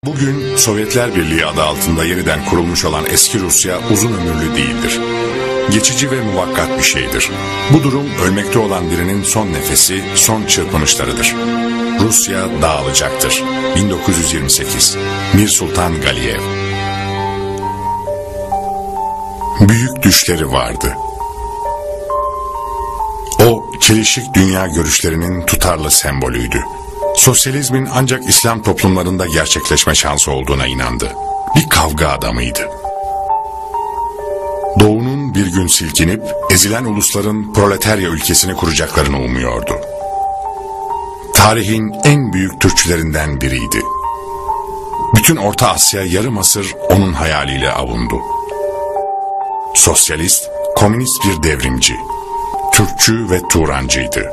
Bugün Sovyetler Birliği adı altında yeniden kurulmuş olan eski Rusya uzun ömürlü değildir. Geçici ve muvakkat bir şeydir. Bu durum ölmekte olan birinin son nefesi, son çırpınışlarıdır. Rusya dağılacaktır. 1928 Mir Sultan Galiyev. Büyük düşleri vardı. O, çelişik dünya görüşlerinin tutarlı sembolüydü. Sosyalizmin ancak İslam toplumlarında gerçekleşme şansı olduğuna inandı. Bir kavga adamıydı. Doğu'nun bir gün silkinip ezilen ulusların proletarya ülkesini kuracaklarını umuyordu. Tarihin en büyük Türkçülerinden biriydi. Bütün Orta Asya yarım asır onun hayaliyle avundu. Sosyalist, komünist bir devrimci, Türkçü ve Turancıydı.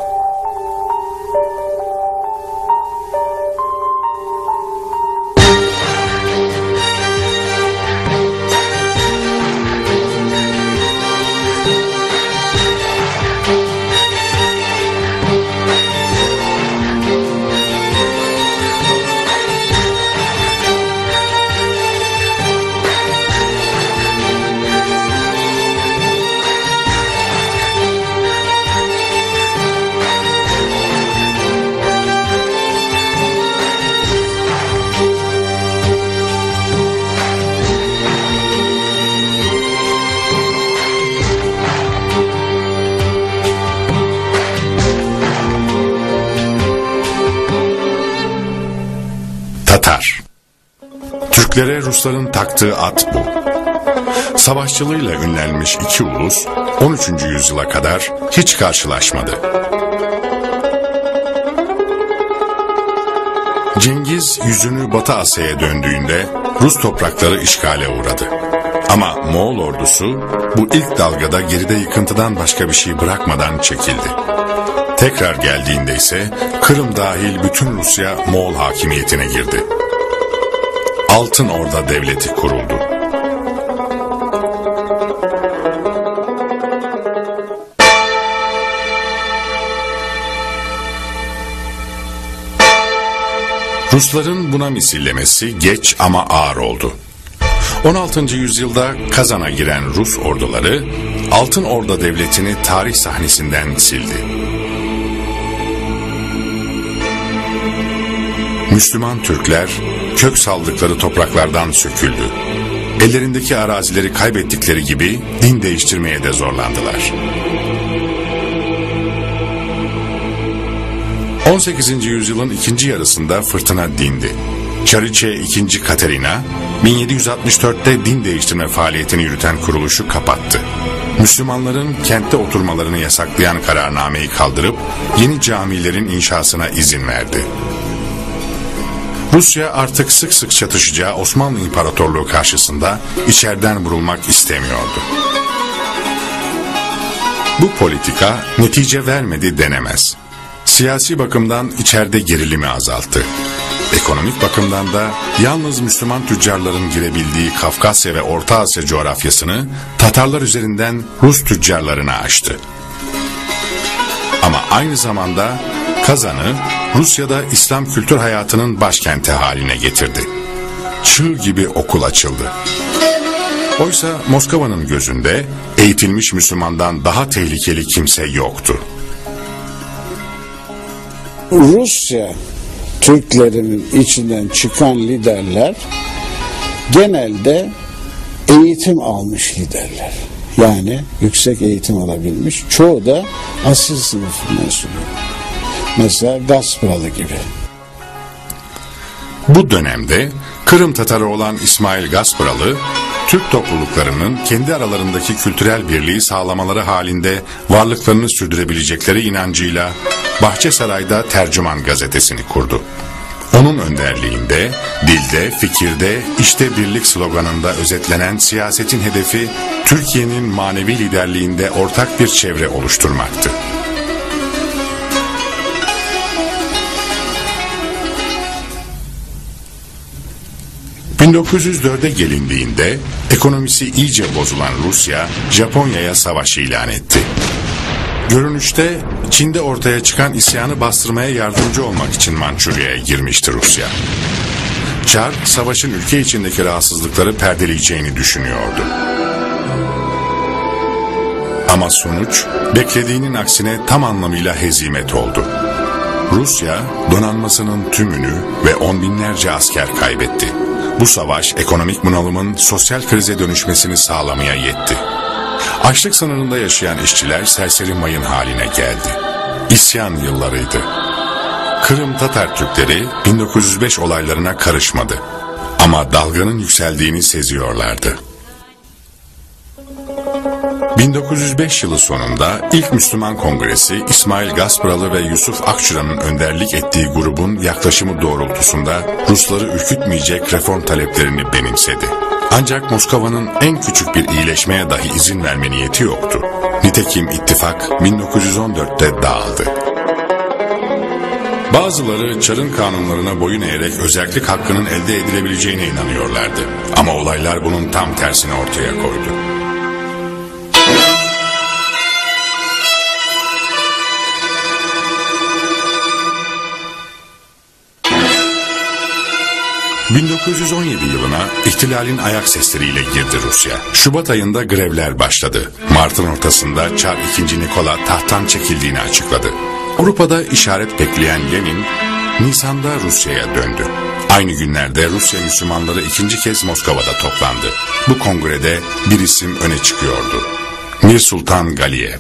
Tatar. Türklere Rusların taktığı at bu. Savaşçılığıyla ünlenmiş iki ulus 13. yüzyıla kadar hiç karşılaşmadı. Cengiz yüzünü Batı Asya'ya döndüğünde Rus toprakları işgale uğradı. Ama Moğol ordusu bu ilk dalgada geride yıkıntıdan başka bir şey bırakmadan çekildi. Tekrar geldiğinde ise Kırım dahil bütün Rusya Moğol hakimiyetine girdi. Altın Orda Devleti kuruldu. Rusların buna misillemesi geç ama ağır oldu. 16. yüzyılda Kazan'a giren Rus orduları Altın Orda Devleti'ni tarih sahnesinden sildi. Müslüman Türkler kök saldıkları topraklardan söküldü. Ellerindeki arazileri kaybettikleri gibi din değiştirmeye de zorlandılar. 18. yüzyılın ikinci yarısında fırtına dindi. Çariçe II. Katerina 1764'te din değiştirme faaliyetini yürüten kuruluşu kapattı. Müslümanların kentte oturmalarını yasaklayan kararnameyi kaldırıp yeni camilerin inşasına izin verdi. Rusya artık sık sık çatışacağı Osmanlı İmparatorluğu karşısında içeriden vurulmak istemiyordu. Bu politika netice vermedi denemez. Siyasi bakımdan içeride gerilimi azalttı. Ekonomik bakımdan da yalnız Müslüman tüccarların girebildiği Kafkasya ve Orta Asya coğrafyasını Tatarlar üzerinden Rus tüccarlarına açtı. Ama aynı zamanda Kazan'ı Rusya'da İslam kültür hayatının başkenti haline getirdi. Çığ gibi okul açıldı. Oysa Moskova'nın gözünde eğitilmiş Müslümandan daha tehlikeli kimse yoktu. Rusya Türklerinin içinden çıkan liderler genelde eğitim almış liderler. Yani yüksek eğitim alabilmiş. Çoğu da asil sınıf mensubu. Mesela Gasparalı gibi. Bu dönemde Kırım Tatarı olan İsmail Gasparalı, Türk topluluklarının kendi aralarındaki kültürel birliği sağlamaları halinde varlıklarını sürdürebilecekleri inancıyla Bahçesaray'da Tercüman gazetesini kurdu. Onun önderliğinde, dilde, fikirde, işte birlik sloganında özetlenen siyasetin hedefi Türkiye'nin manevi liderliğinde ortak bir çevre oluşturmaktı. ...1904'e gelindiğinde ekonomisi iyice bozulan Rusya, Japonya'ya savaş ilan etti. Görünüşte Çin'de ortaya çıkan isyanı bastırmaya yardımcı olmak için Mançurya'ya girmişti Rusya. Çar, savaşın ülke içindeki rahatsızlıkları perdeleyeceğini düşünüyordu. Ama sonuç, beklediğinin aksine tam anlamıyla hezimet oldu. Rusya, donanmasının tümünü ve on binlerce asker kaybetti. Bu savaş, ekonomik bunalımın sosyal krize dönüşmesini sağlamaya yetti. Açlık sınırında yaşayan işçiler serseri mayın haline geldi. İsyan yıllarıydı. Kırım Tatar Türkleri 1905 olaylarına karışmadı. Ama dalganın yükseldiğini seziyorlardı. 1905 yılı sonunda ilk Müslüman Kongresi İsmail Gasparalı ve Yusuf Akçura'nın önderlik ettiği grubun yaklaşımı doğrultusunda Rusları ürkütmeyecek reform taleplerini benimsedi. Ancak Moskova'nın en küçük bir iyileşmeye dahi izin verme niyeti yoktu. Nitekim ittifak 1914'te dağıldı. Bazıları Çar'ın kanunlarına boyun eğerek özerklik hakkının elde edilebileceğine inanıyorlardı. Ama olaylar bunun tam tersini ortaya koydu. ...1917 yılına ihtilalin ayak sesleriyle girdi Rusya. Şubat ayında grevler başladı. Mart'ın ortasında Çar II. Nikola tahttan çekildiğini açıkladı. Avrupa'da işaret bekleyen Lenin, Nisan'da Rusya'ya döndü. Aynı günlerde Rusya Müslümanları ikinci kez Moskova'da toplandı. Bu kongrede bir isim öne çıkıyordu. Mir Sultan Galiyev.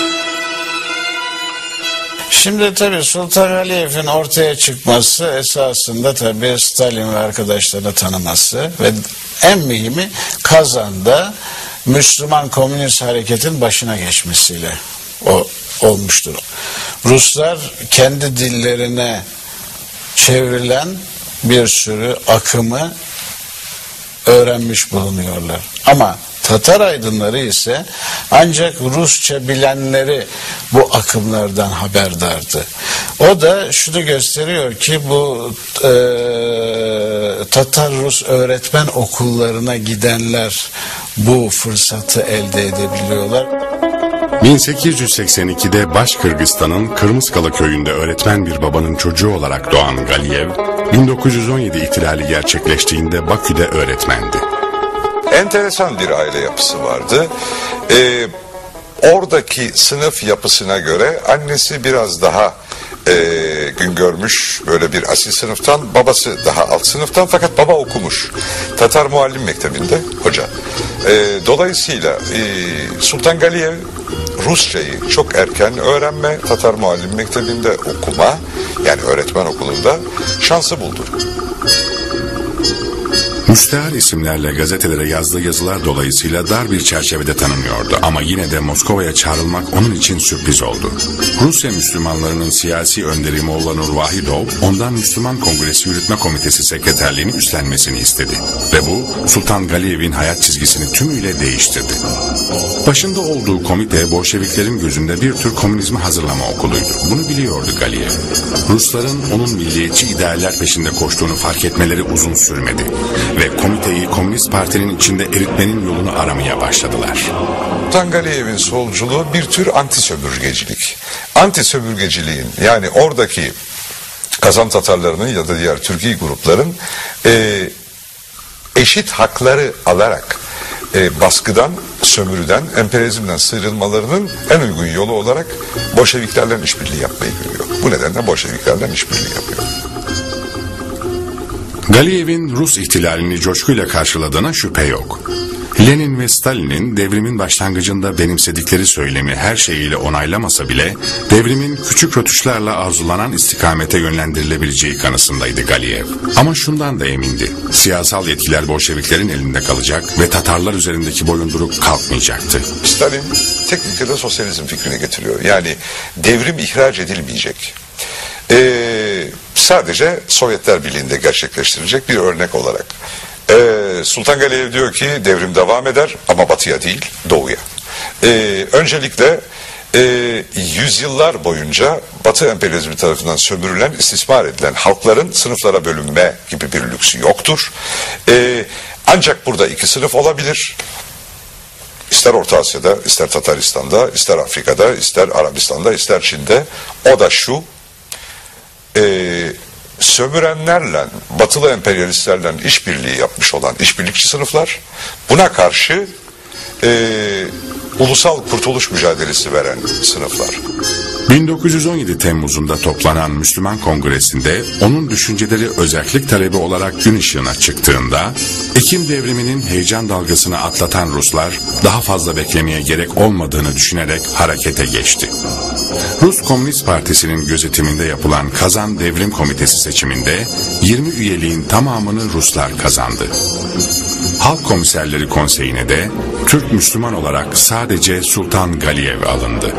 Şimdi tabii Sultan Galiyev'in ortaya çıkması esasında tabii Stalin ve arkadaşlarını tanıması ve en mühimi Kazan'da Müslüman Komünist Hareket'in başına geçmesiyle olmuştur. Ruslar kendi dillerine çevrilen bir sürü akımı öğrenmiş bulunuyorlar. Ama Tatar aydınları ise ancak Rusça bilenleri bu akımlardan haberdardı. O da şunu gösteriyor ki bu Tatar-Rus öğretmen okullarına gidenler bu fırsatı elde edebiliyorlar. 1882'de Başkırgızistan'ın Kırmızkalı köyünde öğretmen bir babanın çocuğu olarak doğan Galiyev, 1917 ihtilali gerçekleştiğinde Bakü'de öğretmendi. Enteresan bir aile yapısı vardı. Oradaki sınıf yapısına göre annesi biraz daha gün görmüş, böyle bir asil sınıftan, babası daha alt sınıftan, fakat baba okumuş. Tatar Muallim Mektebi'nde hoca. Dolayısıyla Sultan Galiyev Rusçayı çok erken öğrenme, Tatar Muallim Mektebi'nde okuma, yani öğretmen okulunda şansı buldu. Müstehar isimlerle gazetelere yazdığı yazılar dolayısıyla dar bir çerçevede tanınıyordu ama yine de Moskova'ya çağrılmak onun için sürpriz oldu. Rusya Müslümanlarının siyasi önderi Molla Nur Vahidov ondan Müslüman Kongresi Yürütme Komitesi sekreterliğini üstlenmesini istedi ve bu Sultan Galiyev'in hayat çizgisini tümüyle değiştirdi. Başında olduğu komite Bolşeviklerin gözünde bir tür komünizmi hazırlama okuluydu. Bunu biliyordu Galiyev. Rusların onun milliyetçi idealler peşinde koştuğunu fark etmeleri uzun sürmedi ve komiteyi Komünist Parti'nin içinde eritmenin yolunu aramaya başladılar. Sultan Galiyev'in solculuğu bir tür anti-sömürgecilik. Anti-sömürgeciliğin, yani oradaki Kazan Tatarlarının ya da diğer Türkiye grupların eşit hakları alarak baskıdan, sömürüden, emperyalizmden sıyrılmalarının en uygun yolu olarak Bolşeviklerle işbirliği yapmayı görüyor. Bu nedenle Bolşeviklerle işbirliği yapıyor. Galiyev'in Rus ihtilalini coşkuyla karşıladığına şüphe yok. Lenin ve Stalin'in devrimin başlangıcında benimsedikleri söylemi her şeyiyle onaylamasa bile devrimin küçük rötuşlarla arzulanan istikamete yönlendirilebileceği kanısındaydı Galiyev. Ama şundan da emindi. Siyasal yetkiler Bolşeviklerin elinde kalacak ve Tatarlar üzerindeki boyunduruk kalkmayacaktı. Stalin teknikte sosyalizm fikrini getiriyor. Yani devrim ihraç edilmeyecek. Sadece Sovyetler Birliği'nde gerçekleştirilecek bir örnek olarak. Sultan Galiyev diyor ki devrim devam eder ama batıya değil, doğuya. Öncelikle yüzyıllar boyunca Batı emperyalizmi tarafından sömürülen, istismar edilen halkların sınıflara bölünme gibi bir lüksü yoktur. Ancak burada iki sınıf olabilir. İster Orta Asya'da, ister Tataristan'da, ister Afrika'da, ister Arabistan'da, ister Çin'de. O da şu: sömürenlerle, batılı emperyalistlerle işbirliği yapmış olan işbirlikçi sınıflar, buna karşı ulusal kurtuluş mücadelesi veren sınıflar. 1917 Temmuz'unda toplanan Müslüman Kongresi'nde onun düşünceleri özerklik talebi olarak gün ışığına çıktığında, Ekim devriminin heyecan dalgasını atlatan Ruslar daha fazla beklemeye gerek olmadığını düşünerek harekete geçti. Rus Komünist Partisi'nin gözetiminde yapılan Kazan Devrim Komitesi seçiminde 20 üyeliğin tamamını Ruslar kazandı. Halk Komiserleri Konseyi'ne de Türk Müslüman olarak sadece Sultan Galiyev alındı.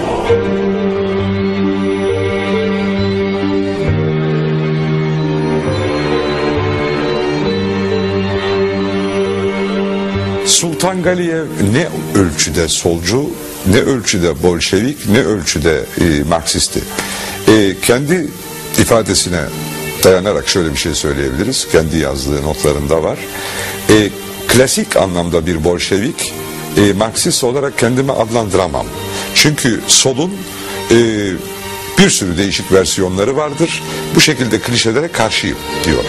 Sultan Galiyev ne ölçüde solcu, ne ölçüde Bolşevik, ne ölçüde Marksisti. Kendi ifadesine dayanarak şöyle bir şey söyleyebiliriz. Kendi yazdığı notlarında var. Klasik anlamda bir Bolşevik, Marksist olarak kendimi adlandıramam. Çünkü solun bir sürü değişik versiyonları vardır. Bu şekilde klişelere karşıyım diyor.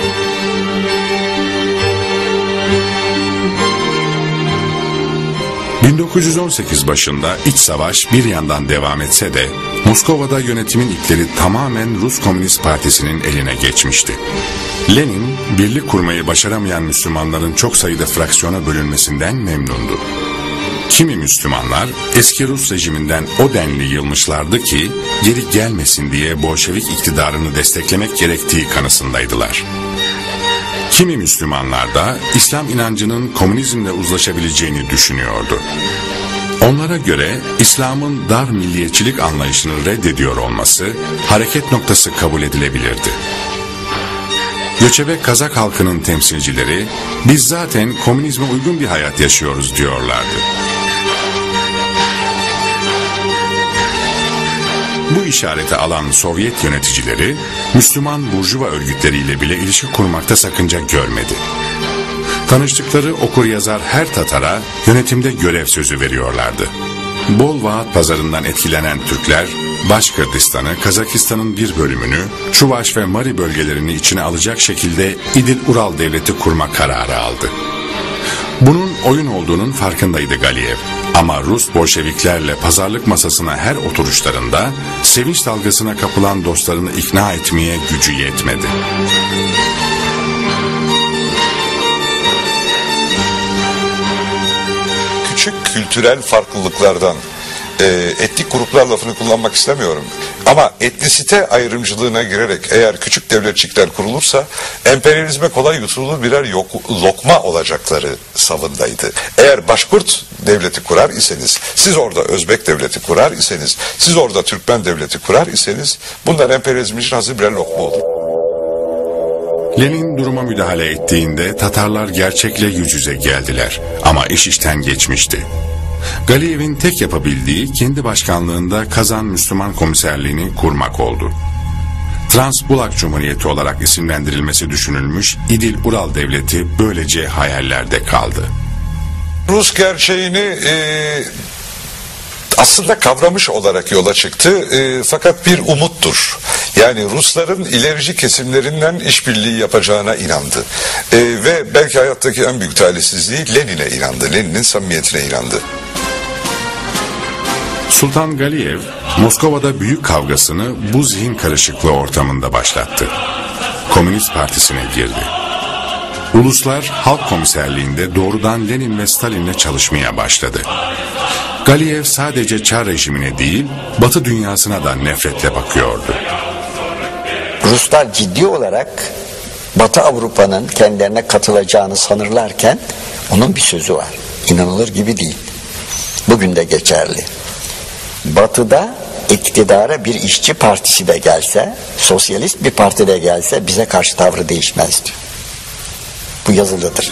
...1918 başında iç savaş bir yandan devam etse de... ...Moskova'da yönetimin ipleri tamamen Rus Komünist Partisi'nin eline geçmişti. Lenin, birlik kurmayı başaramayan Müslümanların çok sayıda fraksiyona bölünmesinden memnundu. Kimi Müslümanlar eski Rus rejiminden o denli yılmışlardı ki... ...geri gelmesin diye Bolşevik iktidarını desteklemek gerektiği kanısındaydılar. Kimi Müslümanlar da İslam inancının komünizmle uzlaşabileceğini düşünüyordu. Onlara göre İslam'ın dar milliyetçilik anlayışını reddediyor olması hareket noktası kabul edilebilirdi. Göçebe Kazak halkının temsilcileri biz zaten komünizme uygun bir hayat yaşıyoruz diyorlardı. Bu işareti alan Sovyet yöneticileri Müslüman burjuva örgütleriyle bile ilişki kurmakta sakınca görmedi. Tanıştıkları okuryazar her Tatar'a yönetimde görev sözü veriyorlardı. Bol vaat pazarından etkilenen Türkler, Başkırdistan'ı, Kazakistan'ın bir bölümünü, Çuvaş ve Mari bölgelerini içine alacak şekilde İdil-Ural Devleti kurma kararı aldı. Bunun oyun olduğunun farkındaydı Galiyev. Ama Rus Bolşeviklerle pazarlık masasına her oturuşlarında sevinç dalgasına kapılan dostlarını ikna etmeye gücü yetmedi. Küçük kültürel farklılıklardan, etnik gruplar lafını kullanmak istemiyorum. Ama etnisite ayrımcılığına girerek eğer küçük devletçikler kurulursa emperyalizme kolay yutulur birer lokma olacakları savındaydı. Eğer Başkurt devleti kurar iseniz, siz orada Özbek devleti kurar iseniz, siz orada Türkmen devleti kurar iseniz bunlar emperyalizm için hazır birer lokma olur. Lenin duruma müdahale ettiğinde Tatarlar gerçekle yüz yüze geldiler ama iş işten geçmişti. Galiyev'in tek yapabildiği kendi başkanlığında Kazan Müslüman Komiserliğini kurmak oldu. Transbulak Cumhuriyeti olarak isimlendirilmesi düşünülmüş İdil-Ural Devleti böylece hayallerde kaldı. Rus gerçeğini aslında kavramış olarak yola çıktı fakat bir umuttur. Yani Rusların ilerici kesimlerinden işbirliği yapacağına inandı. Ve belki hayattaki en büyük talihsizliği Lenin'e inandı. Lenin'in samimiyetine inandı. Sultan Galiyev, Moskova'da büyük kavgasını bu zihin karışıklığı ortamında başlattı. Komünist Partisi'ne girdi. Uluslar Halk Komiserliği'nde doğrudan Lenin ve Stalin'le çalışmaya başladı. Galiyev sadece Çar rejimine değil, Batı dünyasına da nefretle bakıyordu. Ruslar ciddi olarak Batı Avrupa'nın kendilerine katılacağını sanırlarken onun bir sözü var. İnanılır gibi değil. Bugün de geçerli. Batı'da iktidara bir işçi partisi de gelse, sosyalist bir parti de gelse bize karşı tavrı değişmez diyor. Bu yazılıdır.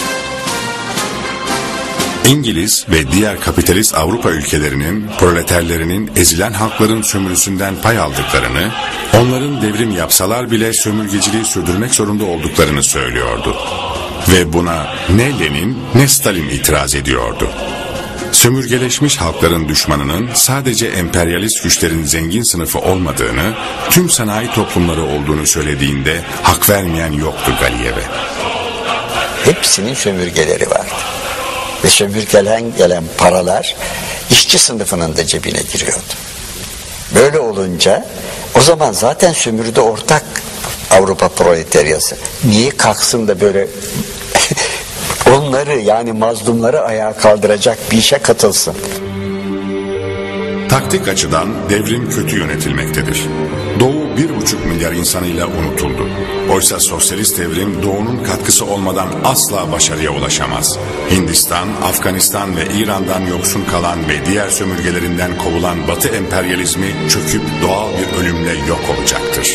İngiliz ve diğer kapitalist Avrupa ülkelerinin proleterlerinin ezilen halkların sömürüsünden pay aldıklarını, onların devrim yapsalar bile sömürgeciliği sürdürmek zorunda olduklarını söylüyordu. Ve buna ne Lenin ne Stalin itiraz ediyordu. sömürgeleşmiş halkların düşmanının sadece emperyalist güçlerin zengin sınıfı olmadığını, tüm sanayi toplumları olduğunu söylediğinde hak vermeyen yoktu Galiyev'e. Hepsinin sömürgeleri vardı. Ve sömürgeden gelen paralar işçi sınıfının da cebine giriyordu. Böyle olunca o zaman zaten sömürüde ortak Avrupa proletaryası. Niye kalksın da böyle onları, yani mazlumları ayağa kaldıracak bir işe katılsın? Taktik açıdan devrim kötü yönetilmektedir. Doğu 1,5 milyar insanıyla unutuldu. Oysa sosyalist devrim Doğu'nun katkısı olmadan asla başarıya ulaşamaz. Hindistan, Afganistan ve İran'dan yoksun kalan ve diğer sömürgelerinden kovulan Batı emperyalizmi çöküp doğal bir ölümle yok olacaktır.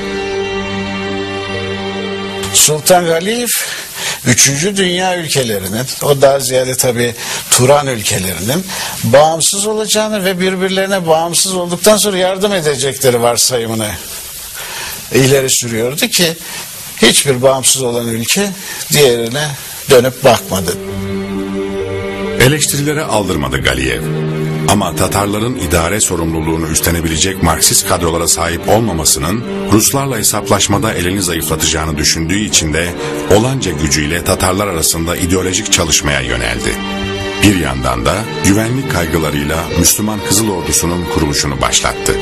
Sultan Galiyev 3. Dünya ülkelerinin, o daha ziyade tabii Turan ülkelerinin bağımsız olacağını ve birbirlerine bağımsız olduktan sonra yardım edecekleri varsayımını ileri sürüyordu ki hiçbir bağımsız olan ülke diğerine dönüp bakmadı. Eleştirilere aldırmadı Galiyev. Ama Tatarların idare sorumluluğunu üstlenebilecek Marksist kadrolara sahip olmamasının Ruslarla hesaplaşmada elini zayıflatacağını düşündüğü için de olanca gücüyle Tatarlar arasında ideolojik çalışmaya yöneldi. Bir yandan da güvenlik kaygılarıyla Müslüman Kızıl Ordusu'nun kuruluşunu başlattı.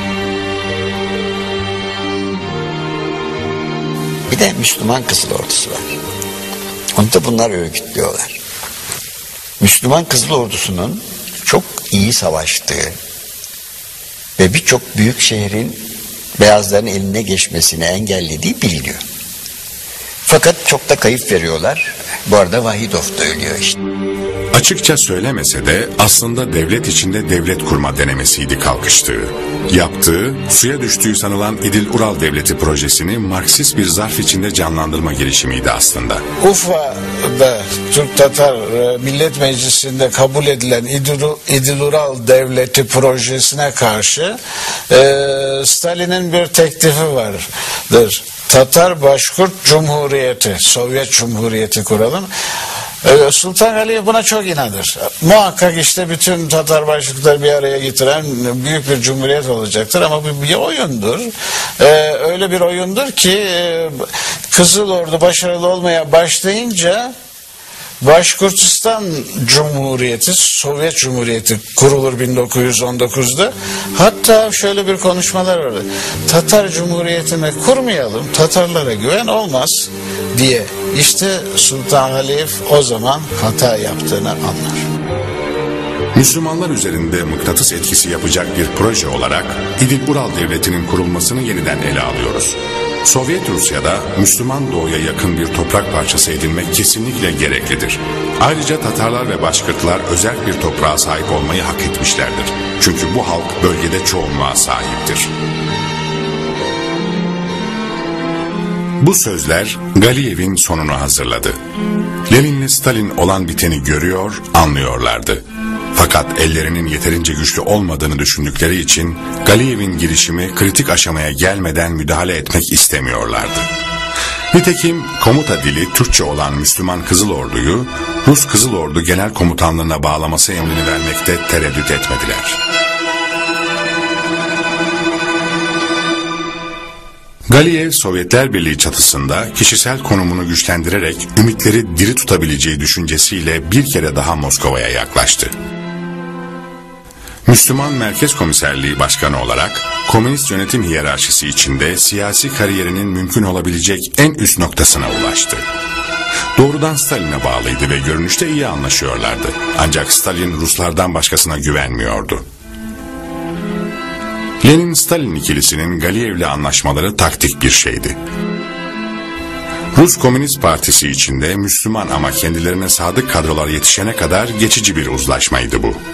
Bir de Müslüman Kızıl Ordusu var. Onu da bunlar örgütlüyorlar. Müslüman Kızıl Ordusu'nun çok iyi savaştığı ve birçok büyük şehrin beyazların eline geçmesini engellediği biliniyor. Fakat çok da kayıp veriyorlar. Bu arada Vahidov da ölüyor işte. Açıkça söylemese de aslında devlet içinde devlet kurma denemesiydi kalkıştığı. Yaptığı, suya düştüğü sanılan İdil-Ural Devleti projesini Marksist bir zarf içinde canlandırma girişimiydi aslında. Ufa'da Türk-Tatar Millet Meclisi'nde kabul edilen İdil-Ural Devleti projesine karşı Stalin'in bir teklifi vardır. Tatar Başkurt Cumhuriyeti, Sovyet Cumhuriyeti kuralım. Sultan Galiyev buna çok inanır. Muhakkak işte bütün Tatar başlıkları bir araya getiren büyük bir cumhuriyet olacaktır ama bu bir oyundur. Öyle bir oyundur ki Kızıl Ordu başarılı olmaya başlayınca Başkurtistan Cumhuriyeti, Sovyet Cumhuriyeti kurulur 1919'da. Hatta şöyle bir konuşmalar var. Tatar Cumhuriyeti'ni kurmayalım, Tatarlara güven olmaz diye. İşte Sultan Galiyev o zaman hata yaptığını anlar. Müslümanlar üzerinde mıknatıs etkisi yapacak bir proje olarak İdil-Ural Devleti'nin kurulmasını yeniden ele alıyoruz. Sovyet Rusya'da Müslüman Doğu'ya yakın bir toprak parçası edinmek kesinlikle gereklidir. Ayrıca Tatarlar ve Başkırtlar özel bir toprağa sahip olmayı hak etmişlerdir. Çünkü bu halk bölgede çoğunluğa sahiptir. Bu sözler Galiyev'in sonunu hazırladı. Lenin'le Stalin olan biteni görüyor, anlıyorlardı. Fakat ellerinin yeterince güçlü olmadığını düşündükleri için Galiyev'in girişimi kritik aşamaya gelmeden müdahale etmek istemiyorlardı. Nitekim komuta dili Türkçe olan Müslüman Kızıl Ordu'yu Rus Kızıl Ordu Genel Komutanlığı'na bağlaması emrini vermekte tereddüt etmediler. Galiyev Sovyetler Birliği çatısında kişisel konumunu güçlendirerek ümitleri diri tutabileceği düşüncesiyle bir kere daha Moskova'ya yaklaştı. Müslüman Merkez Komiserliği Başkanı olarak komünist yönetim hiyerarşisi içinde siyasi kariyerinin mümkün olabilecek en üst noktasına ulaştı. Doğrudan Stalin'e bağlıydı ve görünüşte iyi anlaşıyorlardı. Ancak Stalin Ruslardan başkasına güvenmiyordu. Lenin-Stalin ikilisinin Galiyev'le anlaşmaları taktik bir şeydi. Rus Komünist Partisi içinde Müslüman ama kendilerine sadık kadrolar yetişene kadar geçici bir uzlaşmaydı bu.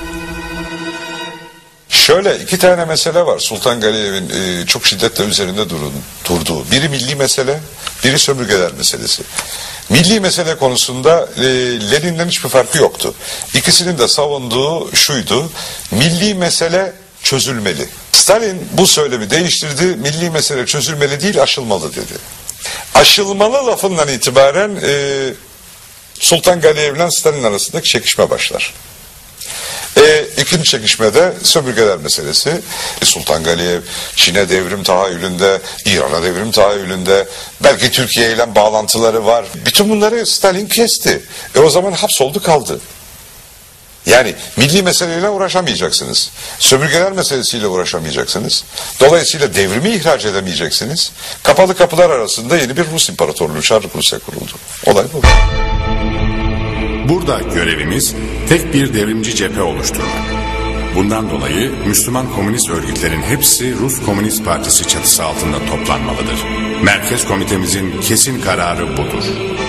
Şöyle iki tane mesele var Sultan Galiyev'in çok şiddetle üzerinde durduğu. Biri milli mesele, biri sömürgeler meselesi. Milli mesele konusunda Lenin'den hiçbir farkı yoktu. İkisinin de savunduğu şuydu: milli mesele çözülmeli. Stalin bu söylemi değiştirdi. Milli mesele çözülmeli değil, aşılmalı dedi. Aşılmalı lafından itibaren Sultan Galiyev ile Stalin arasındaki çekişme başlar. İkinci çekişmede sömürgeler meselesi. Sultan Galiyev Çin'e devrim tahayyülünde, İran'a devrim tahayyülünde, belki Türkiye ile bağlantıları var. Bütün bunları Stalin kesti. O zaman hapsoldu kaldı. Yani milli meseleyle uğraşamayacaksınız. Sömürgeler meselesiyle uğraşamayacaksınız. Dolayısıyla devrimi ihraç edemeyeceksiniz. Kapalı kapılar arasında yeni bir Rus İmparatorluğu, Çarlık Rusya kuruldu. Olay bu. Burada görevimiz tek bir devrimci cephe oluşturmak. Bundan dolayı Müslüman komünist örgütlerin hepsi Rus Komünist Partisi çatısı altında toplanmalıdır. Merkez Komitemizin kesin kararı budur.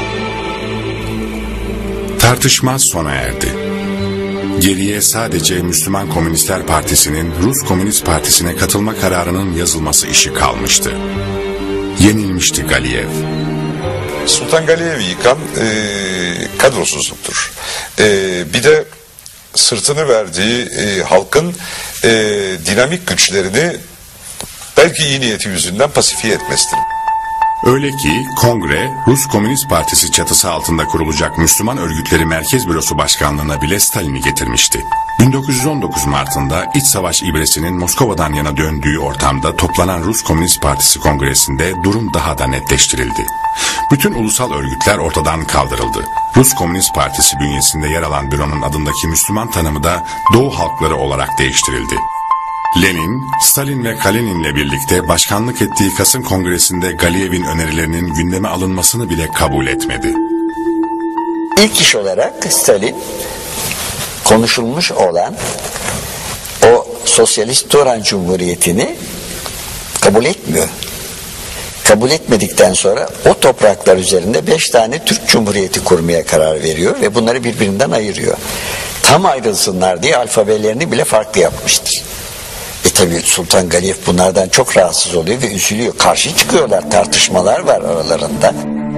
Tartışma sona erdi. Geriye sadece Müslüman Komünistler Partisi'nin Rus Komünist Partisi'ne katılma kararının yazılması işi kalmıştı. Yenilmişti Galiyev. Sultan Galiyev'i yıkan kadrosuzluktur. Bir de sırtını verdiği halkın dinamik güçlerini belki iyi niyeti yüzünden pasifiye etmesidir. Öyle ki Kongre, Rus Komünist Partisi çatısı altında kurulacak Müslüman Örgütleri Merkez Bürosu Başkanlığı'na bile Stalin'i getirmişti. 1919 Mart'ında İç Savaş ibresinin Moskova'dan yana döndüğü ortamda toplanan Rus Komünist Partisi Kongresi'nde durum daha da netleştirildi. Bütün ulusal örgütler ortadan kaldırıldı. Rus Komünist Partisi bünyesinde yer alan büronun adındaki Müslüman tanımı da Doğu halkları olarak değiştirildi. Lenin, Stalin ve Kalenin'le birlikte başkanlık ettiği Kasım Kongresi'nde Galiyev'in önerilerinin gündeme alınmasını bile kabul etmedi. İlk iş olarak Stalin konuşulmuş olan o Sosyalist Turan Cumhuriyeti'ni kabul etmiyor. Kabul etmedikten sonra o topraklar üzerinde 5 tane Türk Cumhuriyeti kurmaya karar veriyor ve bunları birbirinden ayırıyor. Tam ayrılsınlar diye alfabelerini bile farklı yapmıştır. Tabi Sultan Galiyev bunlardan çok rahatsız oluyor ve üzülüyor. Karşı çıkıyorlar, tartışmalar var aralarında.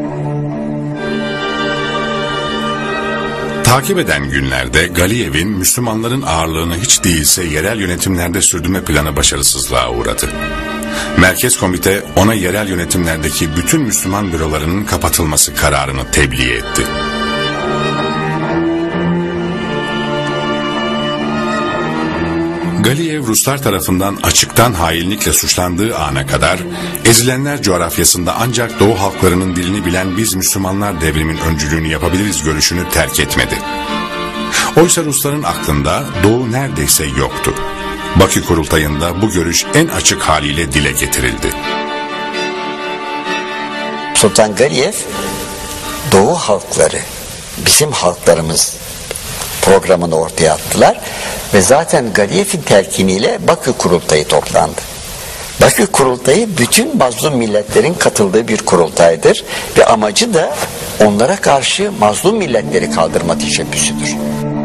Takip eden günlerde Galiyev'in Müslümanların ağırlığını hiç değilse yerel yönetimlerde sürdürme planı başarısızlığa uğradı. Merkez Komite ona yerel yönetimlerdeki bütün Müslüman bürolarının kapatılması kararını tebliğ etti. Galiyev Ruslar tarafından açıktan hainlikle suçlandığı ana kadar ezilenler coğrafyasında ancak Doğu halklarının dilini bilen biz Müslümanlar devrimin öncülüğünü yapabiliriz görüşünü terk etmedi. Oysa Rusların aklında Doğu neredeyse yoktu. Bakü Kurultayı'nda bu görüş en açık haliyle dile getirildi. Sultan Galiyev Doğu halkları, bizim halklarımız programını ortaya attılar ve zaten Galiyev'in telkiniyle Bakü Kurultayı toplandı. Bakü Kurultayı bütün mazlum milletlerin katıldığı bir kurultaydır ve amacı da onlara karşı mazlum milletleri kaldırma teşebbüsüdür.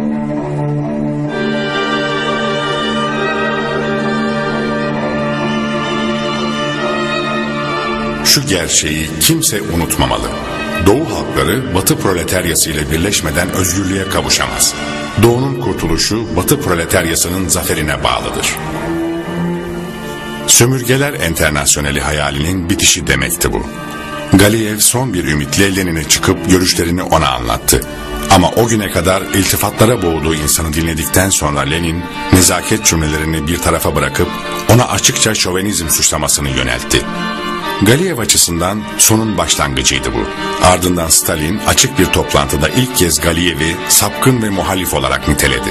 Şu gerçeği kimse unutmamalı. Doğu halkları Batı proletaryası ile birleşmeden özgürlüğe kavuşamaz. Doğu'nun kurtuluşu Batı proletaryasının zaferine bağlıdır. Sömürgeler Enternasyoneli hayalinin bitişi demekti bu. Galiyev son bir ümitle Lenin'e çıkıp görüşlerini ona anlattı. Ama o güne kadar iltifatlara boğduğu insanı dinledikten sonra Lenin nezaket cümlelerini bir tarafa bırakıp ona açıkça şovenizm suçlamasını yöneltti. Galiyev açısından sonun başlangıcıydı bu. Ardından Stalin açık bir toplantıda ilk kez Galiyev'i sapkın ve muhalif olarak niteledi.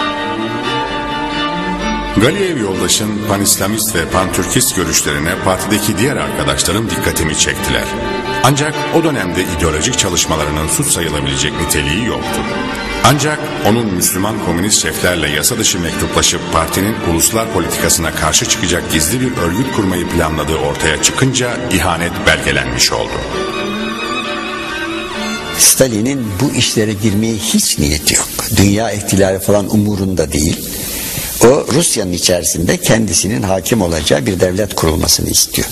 Galiyev yoldaşın panislamist ve pantürkist görüşlerine partideki diğer arkadaşlarım dikkatimi çektiler. Ancak o dönemde ideolojik çalışmalarının suç sayılabilecek niteliği yoktu. Ancak onun Müslüman komünist şeflerle yasa dışı mektuplaşıp partinin uluslar politikasına karşı çıkacak gizli bir örgüt kurmayı planladığı ortaya çıkınca ihanet belgelenmiş oldu. Stalin'in bu işlere girmeye hiç niyeti yok. Dünya ihtilali falan umurunda değil. O Rusya'nın içerisinde kendisinin hakim olacağı bir devlet kurulmasını istiyor.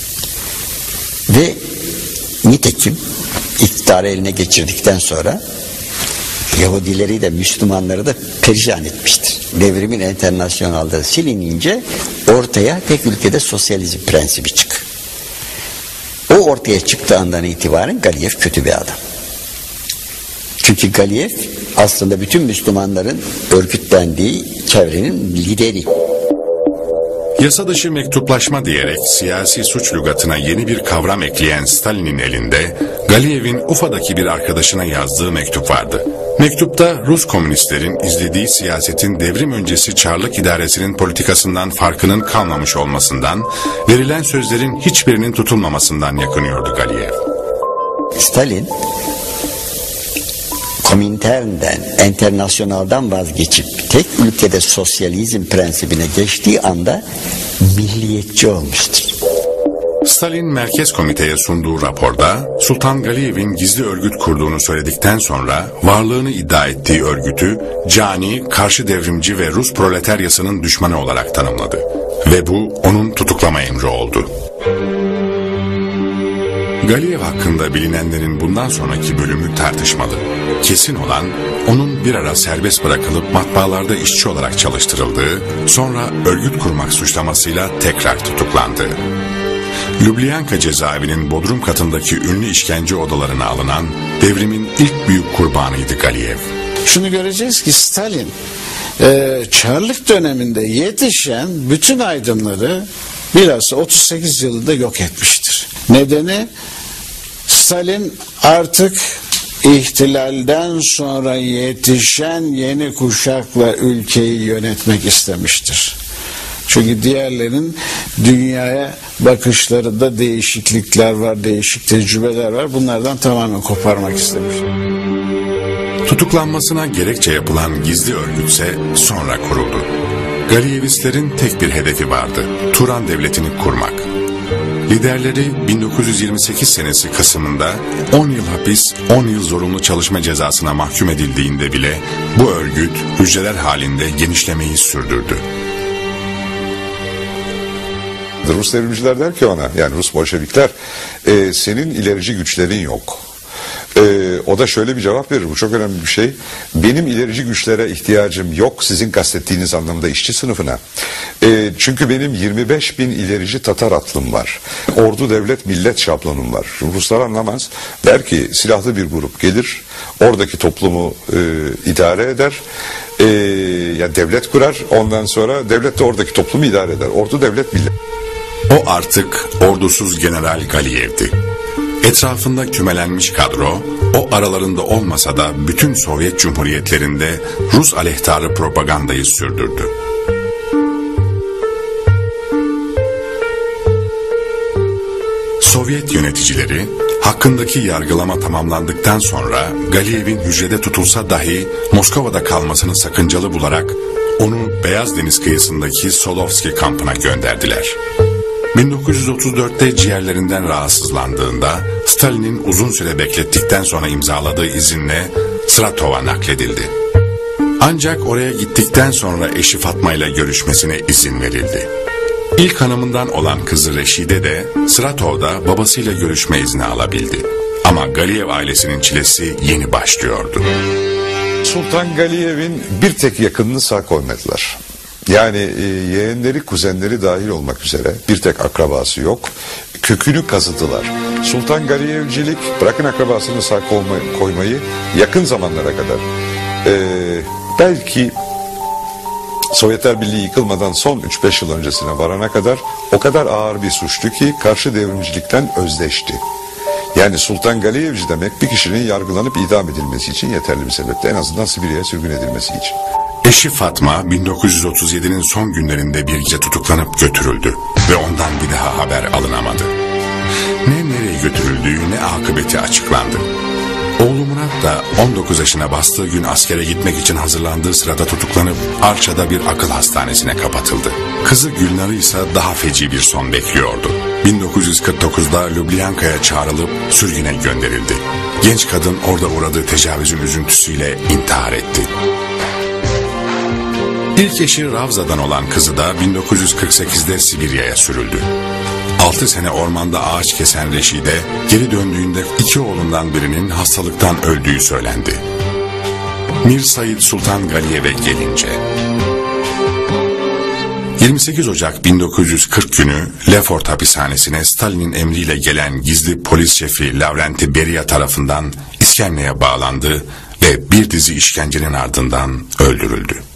Ve nitekim iktidarı eline geçirdikten sonra Yahudileri de Müslümanları da perişan etmiştir. Devrimin enternasyonalde silinince ortaya tek ülkede sosyalizm prensibi çıkıyor. O ortaya çıktığı andan itibaren Galiyev kötü bir adam. Çünkü Galiyev aslında bütün Müslümanların örgütlendiği çevrenin lideri. Yasa dışı mektuplaşma diyerek siyasi suç lügatına yeni bir kavram ekleyen Stalin'in elinde Galiyev'in Ufa'daki bir arkadaşına yazdığı mektup vardı. Mektupta Rus komünistlerin izlediği siyasetin devrim öncesi Çarlık idaresinin politikasından farkının kalmamış olmasından, verilen sözlerin hiçbirinin tutulmamasından yakınıyordu Galiyev. Stalin Komintern'den, Enternasyonal'dan vazgeçip tek ülkede sosyalizm prensibine geçtiği anda milliyetçi olmuştur. Stalin Merkez Komite'ye sunduğu raporda Sultan Galiyev'in gizli örgüt kurduğunu söyledikten sonra varlığını iddia ettiği örgütü cani, karşı devrimci ve Rus proletaryasının düşmanı olarak tanımladı. Ve bu onun tutuklama emri oldu. Galiyev hakkında bilinenlerin bundan sonraki bölümü tartışmalı. Kesin olan onun bir ara serbest bırakılıp matbaalarda işçi olarak çalıştırıldığı, sonra örgüt kurmak suçlamasıyla tekrar tutuklandığı. Ljubljanka cezaevinin bodrum katındaki ünlü işkence odalarına alınan devrimin ilk büyük kurbanıydı Galiyev. Şunu göreceğiz ki Stalin Çarlık döneminde yetişen bütün aydınları bilhassa 38 yılında yok etmiştir. Nedeni Stalin artık ihtilalden sonra yetişen yeni kuşakla ülkeyi yönetmek istemiştir. Çünkü diğerlerinin dünyaya bakışlarında değişiklikler var, değişik tecrübeler var. Bunlardan tamamen koparmak istemiş. Tutuklanmasına gerekçe yapılan gizli örgütse sonra kuruldu. Galiyevistlerin tek bir hedefi vardı: Turan Devleti'ni kurmak. Liderleri 1928 senesi Kasım'ında 10 yıl hapis, 10 yıl zorunlu çalışma cezasına mahkum edildiğinde bile bu örgüt hücreler halinde genişlemeyi sürdürdü. Rus devrimciler der ki ona, yani Rus Bolşevikler, senin ilerici güçlerin yok. O da şöyle bir cevap verir, bu çok önemli bir şey: benim ilerici güçlere ihtiyacım yok sizin kastettiğiniz anlamda işçi sınıfına. Çünkü benim 25 bin ilerici Tatar atlım var. Ordu, devlet, millet şablonum var. Şimdi Ruslar anlamaz. Der ki silahlı bir grup gelir, oradaki toplumu idare eder. Yani devlet kurar, ondan sonra devlet de oradaki toplumu idare eder. Ordu, devlet, millet. O artık ordusuz General Galiyev'di. Etrafında kümelenmiş kadro, o aralarında olmasa da bütün Sovyet Cumhuriyetlerinde Rus aleyhtarı propagandayı sürdürdü. Sovyet yöneticileri hakkındaki yargılama tamamlandıktan sonra Galiyev'in hücrede tutulsa dahi Moskova'da kalmasını sakıncalı bularak onu Beyaz Deniz kıyısındaki Solovski kampına gönderdiler. 1934'te ciğerlerinden rahatsızlandığında Stalin'in uzun süre beklettikten sonra imzaladığı izinle Saratov'a nakledildi. Ancak oraya gittikten sonra eşi Fatma ile görüşmesine izin verildi. İlk hanımından olan kızı Reşide de Saratov'da babasıyla görüşme izni alabildi. Ama Galiyev ailesinin çilesi yeni başlıyordu. Sultan Galiyev'in bir tek yakınını sağ koymadılar. Yani yeğenleri, kuzenleri dahil olmak üzere bir tek akrabası yok. Kökünü kazıdılar. Sultan Galiyevcilik, bırakın akrabasını sağ koymayı, yakın zamanlara kadar belki Sovyetler Birliği yıkılmadan son 3-5 yıl öncesine varana kadar o kadar ağır bir suçtu ki karşı devrimcilikten özdeşti. Yani Sultan Galiyevci demek bir kişinin yargılanıp idam edilmesi için yeterli bir sebepti. En azından Sibirya'ya sürgün edilmesi için. Eşi Fatma 1937'nin son günlerinde bir gece tutuklanıp götürüldü ve ondan bir daha haber alınamadı. Ne nereye götürüldüğü ne akıbeti açıklandı. Oğlu Murat da 19 yaşına bastığı gün askere gitmek için hazırlandığı sırada tutuklanıp Arça'da bir akıl hastanesine kapatıldı. Kızı Gülnar'ı ise daha feci bir son bekliyordu. 1949'da Ljubljanka'ya çağrılıp sürgüne gönderildi. Genç kadın orada uğradığı tecavüzün üzüntüsüyle intihar etti. İlk eşi Ravza'dan olan kızı da 1948'de Sibirya'ya sürüldü. 6 sene ormanda ağaç kesen Reşide geri döndüğünde 2 oğlundan birinin hastalıktan öldüğü söylendi. Mir Said Sultan Galiyev'e gelince 28 Ocak 1940 günü Lefort hapishanesine Stalin'in emriyle gelen gizli polis şefi Lavrenti Beria tarafından iskemleye bağlandı ve bir dizi işkencenin ardından öldürüldü.